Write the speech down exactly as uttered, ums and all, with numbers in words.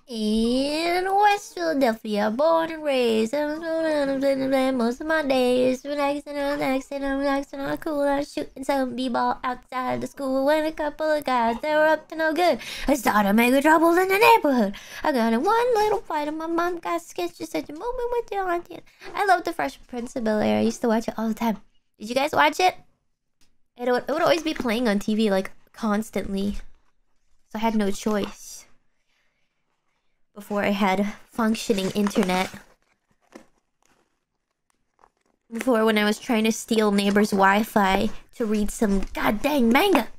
In West Philadelphia, born and raised, most of my days relaxing, relaxing, relaxing, on cool. I was shooting some b-ball outside the school when a couple of guys they were up to no good. I started making trouble in the neighborhood. I got in one little fight and my mom got scared. She said, "You're moving with your auntie." I love the Fresh Prince of Bel-Air. I used to watch it all the time. Did you guys watch it? It would, it would always be playing on T V like constantly, so I had no choice. Before I had functioning internet. Before when I was trying to steal neighbors' Wi-Fi to read some goddamn manga.